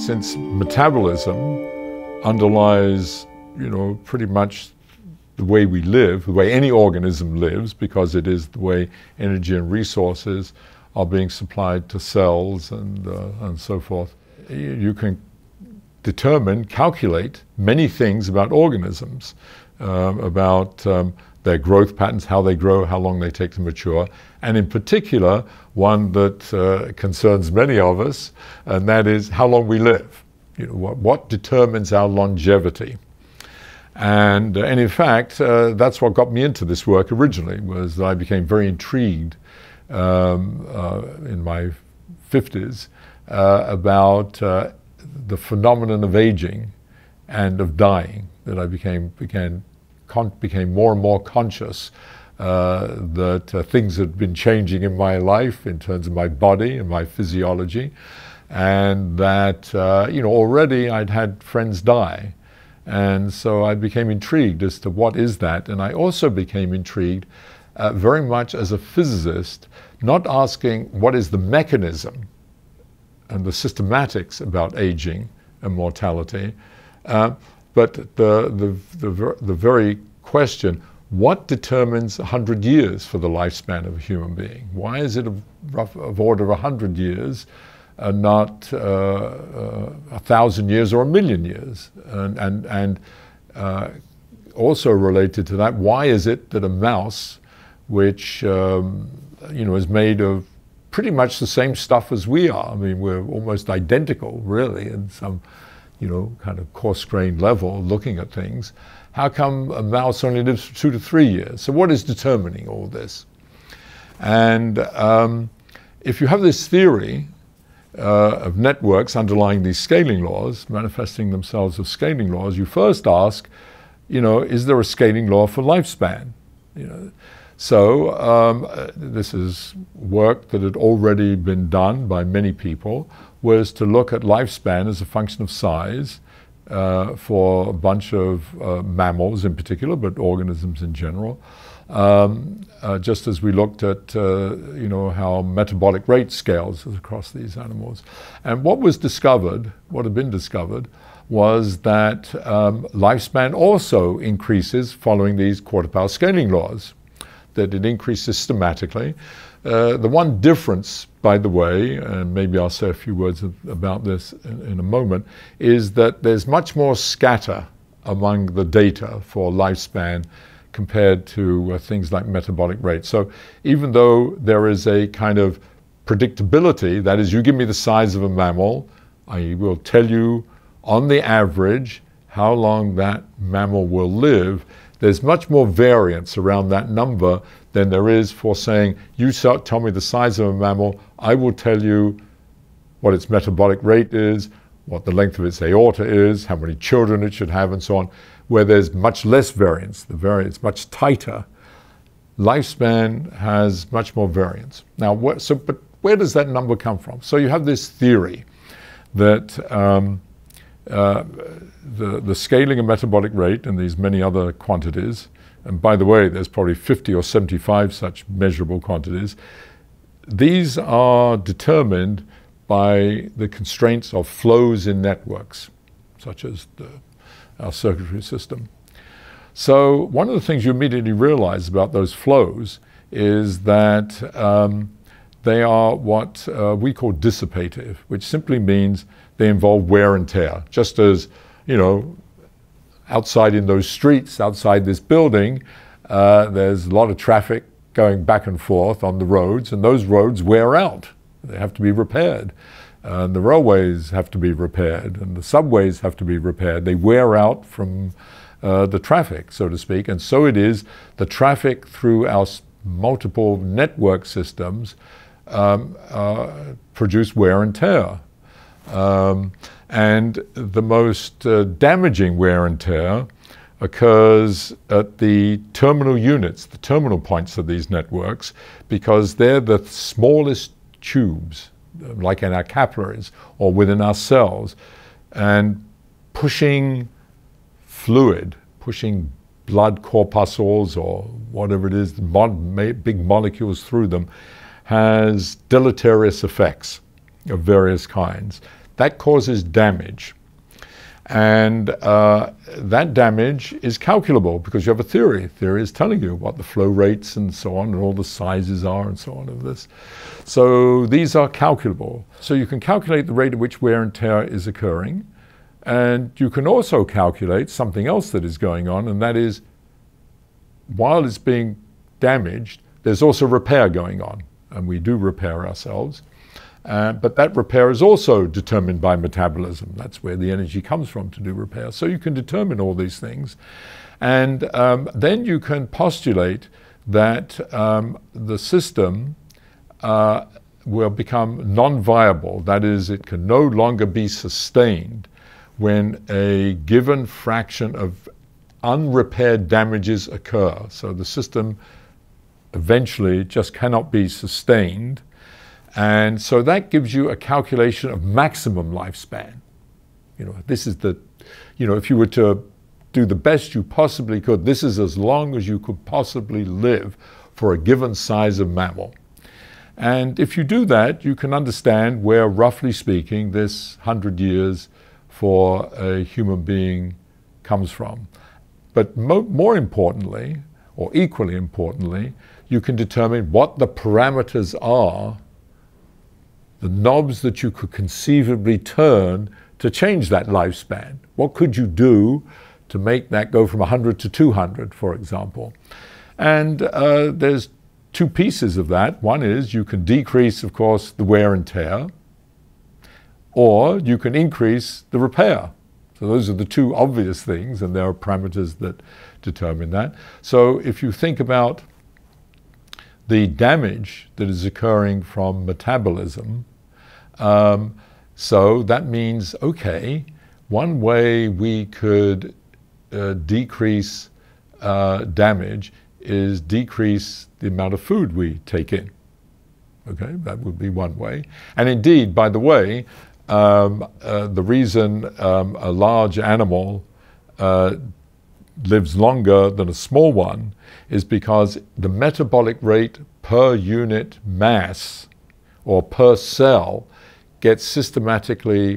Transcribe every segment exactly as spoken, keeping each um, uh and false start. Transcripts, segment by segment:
since metabolism underlies, you know, pretty much the way we live, the way any organism lives, because it is the way energy and resources are being supplied to cells and, uh, and so forth. You can determine, calculate many things about organisms, uh, about um, their growth patterns, how they grow, how long they take to mature, and in particular, one that uh, concerns many of us, and that is how long we live. You know, what, what determines our longevity? And, uh, and in fact, uh, that's what got me into this work originally, was that I became very intrigued um, uh, in my fifties uh, about uh, the phenomenon of aging and of dying, that I became, began, con became more and more conscious uh, that uh, things had been changing in my life in terms of my body and my physiology, and that, uh, you know, already I'd had friends die. And so I became intrigued as to what is that, and I also became intrigued uh, very much as a physicist, not asking what is the mechanism and the systematics about aging and mortality, uh, but the, the, the, the very question, what determines one hundred years for the lifespan of a human being? Why is it of, rough, of order of one hundred years? Uh, not uh, uh, a thousand years or a million years, and and, and uh, also related to that, why is it that a mouse, which um, you know is made of pretty much the same stuff as we are? I mean, we're almost identical, really, in some you know kind of coarse-grained level, looking at things. How come a mouse only lives for two to three years? So what is determining all this? And um, if you have this theory Uh, of networks underlying these scaling laws, manifesting themselves as scaling laws, you first ask, you know, is there a scaling law for lifespan? You know, so um, uh, this is work that had already been done by many people, was to look at lifespan as a function of size uh, for a bunch of uh, mammals in particular, but organisms in general. Um, uh, just as we looked at, uh, you know, how metabolic rate scales across these animals. And what was discovered, what had been discovered, was that um, lifespan also increases following these quarter-power scaling laws, that it increases systematically. Uh, the one difference, by the way, and maybe I'll say a few words about this in, in a moment, is that there's much more scatter among the data for lifespan compared to uh, things like metabolic rate. So even though there is a kind of predictability, that is, you give me the size of a mammal, I will tell you on the average how long that mammal will live, there's much more variance around that number than there is for saying, you tell me the size of a mammal, I will tell you what its metabolic rate is, what the length of its aorta is, how many children it should have, and so on, where there's much less variance, the variance much tighter. Lifespan has much more variance. Now, what, so, but where does that number come from? So you have this theory that um, uh, the, the scaling of metabolic rate and these many other quantities, and by the way, there's probably fifty or seventy-five such measurable quantities, these are determined by the constraints of flows in networks, such as the, our circuitry system. So one of the things you immediately realize about those flows is that um, they are what uh, we call dissipative, which simply means they involve wear and tear. Just as, you know, outside in those streets, outside this building, uh, there's a lot of traffic going back and forth on the roads, and those roads wear out. They have to be repaired. Uh, the railways have to be repaired, and the subways have to be repaired. They wear out from uh, the traffic, so to speak, and so it is the traffic through our multiple network systems um, uh, produce wear and tear. Um, and the most uh, damaging wear and tear occurs at the terminal units, the terminal points of these networks, because they're the smallest tubes, like in our capillaries or within our cells, and pushing fluid, pushing blood corpuscles or whatever it is, big molecules through them, has deleterious effects of various kinds. that causes damage. And uh, that damage is calculable because you have a theory. Theory is telling you what the flow rates and so on and all the sizes are and so on of this. So these are calculable. So you can calculate the rate at which wear and tear is occurring. And you can also calculate something else that is going on, and that is while it's being damaged, there's also repair going on. And we do repair ourselves. Uh, but that repair is also determined by metabolism. That's where the energy comes from to do repair. So you can determine all these things. And um, then you can postulate that um, the system uh, will become non-viable. That is, it can no longer be sustained when a given fraction of unrepaired damages occur. So the system eventually just cannot be sustained. And so that gives you a calculation of maximum lifespan. You know, this is the, you know, if you were to do the best you possibly could, this is as long as you could possibly live for a given size of mammal. And if you do that, you can understand where, roughly speaking, this hundred years for a human being comes from. But mo more importantly, or equally importantly, you can determine what the parameters are, the knobs that you could conceivably turn to change that lifespan. What could you do to make that go from one hundred to two hundred, for example? And uh, there's two pieces of that. One is you can decrease, of course, the wear and tear, or you can increase the repair. So those are the two obvious things, and there are parameters that determine that. So if you think about the damage that is occurring from metabolism, um, so that means, okay, one way we could uh, decrease uh, damage is decrease the amount of food we take in. Okay, that would be one way. And indeed, by the way, um, uh, the reason um, a large animal uh, lives longer than a small one is because the metabolic rate per unit mass or per cell gets systematically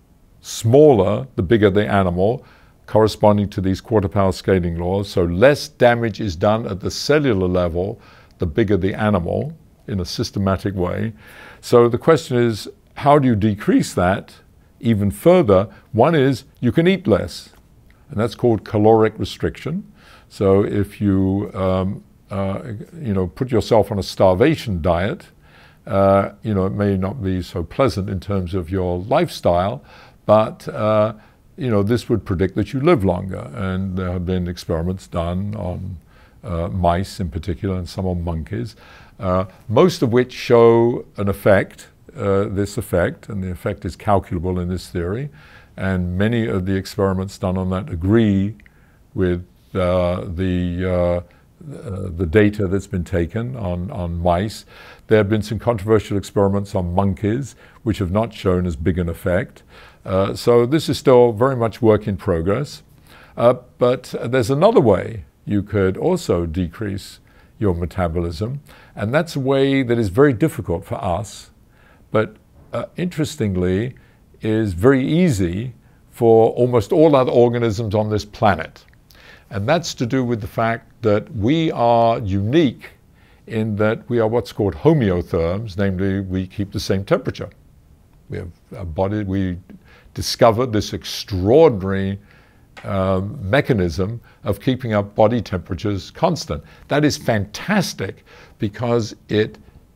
smaller the bigger the animal, corresponding to these quarter power scaling laws. So less damage is done at the cellular level the bigger the animal in a systematic way. So the question is, how do you decrease that even further? One is you can eat less, and that's called caloric restriction. So if you um, uh, you know, put yourself on a starvation diet, uh, you know, it may not be so pleasant in terms of your lifestyle, but uh, you know, this would predict that you live longer. And there have been experiments done on uh, mice in particular, and some on monkeys, uh, most of which show an effect, uh, this effect, and the effect is calculable in this theory. And many of the experiments done on that agree with uh, the, uh, uh, the data that's been taken on, on mice. There have been some controversial experiments on monkeys, which have not shown as big an effect. Uh, so this is still very much work in progress. Uh, but there's another way you could also decrease your metabolism, and that's a way that is very difficult for us, but uh, interestingly is very easy for almost all other organisms on this planet. And that's to do with the fact that we are unique in that we are what's called homeotherms, namely we keep the same temperature. We have a body, we discovered this extraordinary um, mechanism of keeping our body temperatures constant. That is fantastic because it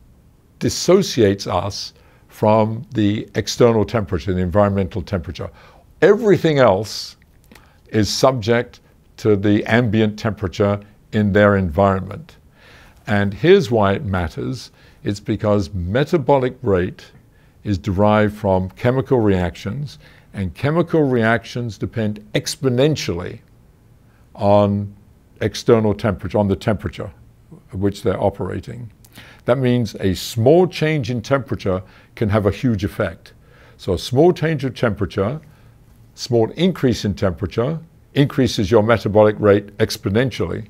dissociates us from the external temperature, the environmental temperature. Everything else is subject to the ambient temperature in their environment. And here's why it matters. It's because metabolic rate is derived from chemical reactions, and chemical reactions depend exponentially on external temperature, on the temperature at which they're operating. That means a small change in temperature can have a huge effect. So a small change of temperature, small increase in temperature, increases your metabolic rate exponentially.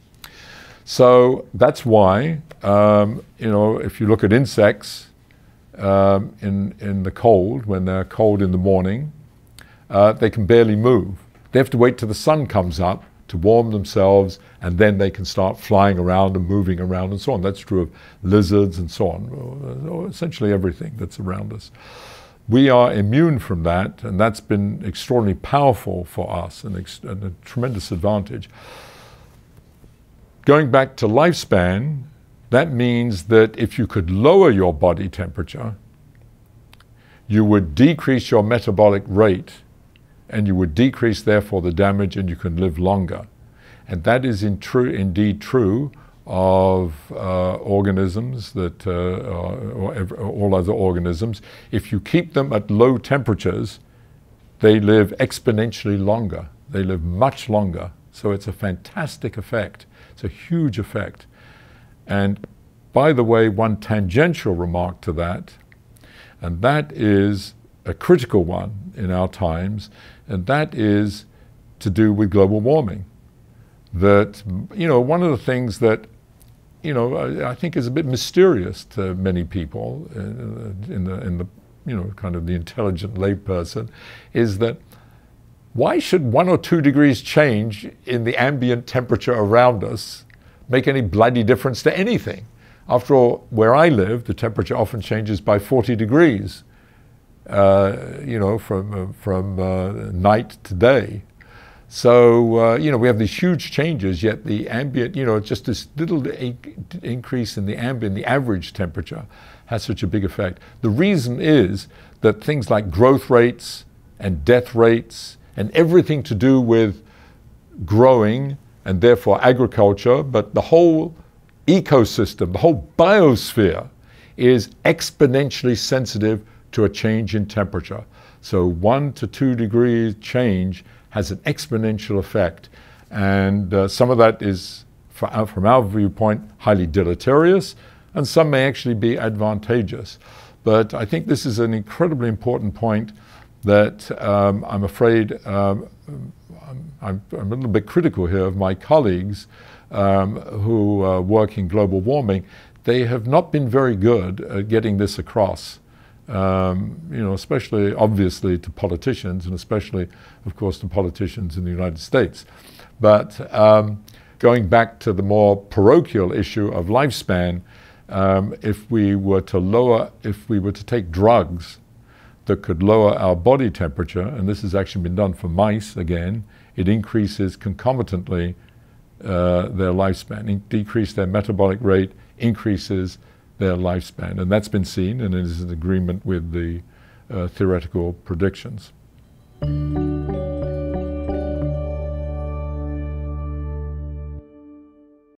So that's why, um, you know, if you look at insects, um, in, in the cold, when they're cold in the morning, uh, they can barely move. They have to wait till the sun comes up to warm themselves, and then they can start flying around and moving around and so on. That's true of lizards and so on, or essentially everything that's around us. We are immune from that, and that's been extraordinarily powerful for us and, ex and a tremendous advantage. Going back to lifespan, that means that if you could lower your body temperature, you would decrease your metabolic rate, and you would decrease, therefore, the damage, and you can live longer. And that is in true, indeed true of uh, organisms that, uh, or, or all other organisms. If you keep them at low temperatures, they live exponentially longer. They live much longer. So it's a fantastic effect. It's a huge effect. And by the way, one tangential remark to that, and that is a critical one in our times, and that is to do with global warming. That, you know, one of the things that, you know, I, I think is a bit mysterious to many people in the, in the, in the, you know, kind of the intelligent layperson, is that why should one or two degrees change in the ambient temperature around us make any bloody difference to anything? After all, where I live, the temperature often changes by forty degrees. Uh, you know, from, uh, from uh, night to day. So, uh, you know, we have these huge changes, yet the ambient, you know, just this little increase in the ambient, the average temperature has such a big effect. The reason is that things like growth rates and death rates and everything to do with growing and therefore agriculture, but the whole ecosystem, the whole biosphere is exponentially sensitive to a change in temperature. So one to two degrees change has an exponential effect. And uh, some of that is, for, uh, from our viewpoint, highly deleterious, and some may actually be advantageous. But I think this is an incredibly important point that um, I'm afraid um, I'm, I'm a little bit critical here of my colleagues um, who uh, work in global warming. They have not been very good at getting this across. Um, you know, especially obviously to politicians, and especially, of course, to politicians in the United States. But um, going back to the more parochial issue of lifespan, um, if we were to lower, if we were to take drugs that could lower our body temperature, and this has actually been done for mice again, it increases concomitantly uh, their lifespan, in decrease their metabolic rate, increases their lifespan, and that's been seen, and it is in agreement with the uh, theoretical predictions.